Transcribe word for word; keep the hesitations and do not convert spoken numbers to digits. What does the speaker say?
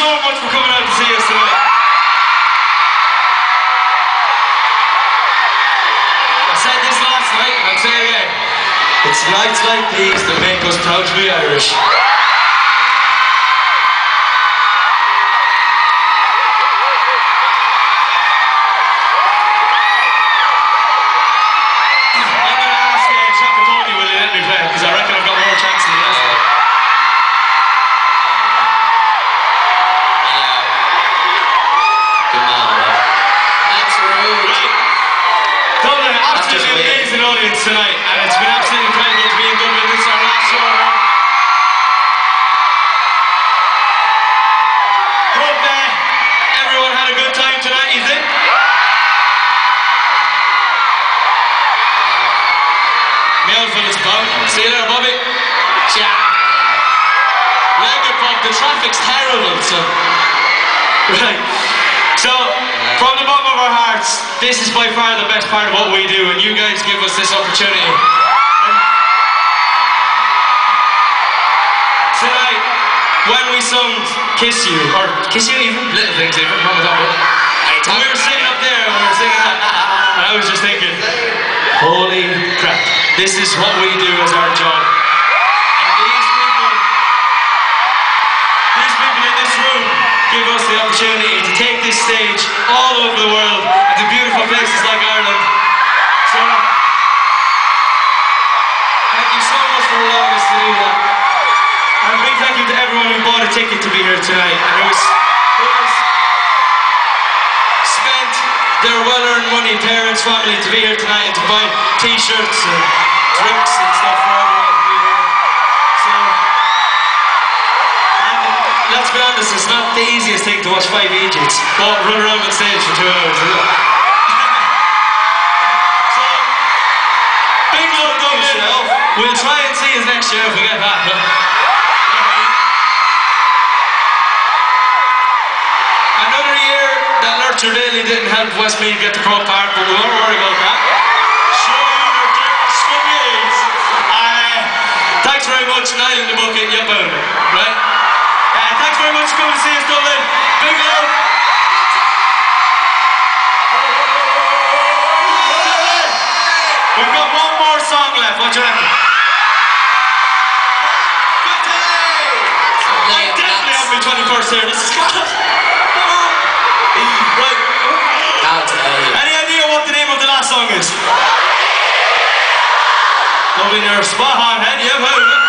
so much for coming out to see us tonight. I said this last night, and I'll say it again. It's nights like these that make us proud to be Irish. Tonight, and it's been absolutely incredible to be in Dublin. This is our last show. Hope uh, everyone had a good time tonight, you think? My outfit is Bob. See you there, Bobby. Ciao. Leg it, Bob. The traffic's terrible, so. Right. So, from the bottom of our hearts, this is by far the best part of what we do, and you guys give us this opportunity. And tonight, when we sung Kiss You, or Kiss You even, Little Things even, remember that one? We were sitting up there and we were singing that, and I was just thinking, holy crap, this is what we do as our job. And these people, these people in this room give us the opportunity to take this stage all over the world and to beautiful places like Ireland. So, thank you so much for allowing us to do that. And a big thank you to everyone who bought a ticket to be here tonight and who has, who has spent their well-earned money, parents, family, to be here tonight and to buy t-shirts and drinks and stuff for everyone to be here. So, let's be honest, it's not the easiest thing to watch five idiots walk, run around on stage for two hours, is it? So, big love to yourself. We'll try and see us next year if we get back. Huh? Another year that Lurcher Daly didn't help Westmeath get to Croke Park, but we won't worry about that. Show you Lurcher, scum your aids. Uh, thanks very much, Niall in the bucket, you bound it, right? Uh, thanks very much for coming to see us, Dublin. Big love. We've got one more song left. What do you reckon? Good day. I definitely have my twenty-first here. This is class. Right. Any idea what the name of the last song is? Lovely, you're spot on, head. Yeah,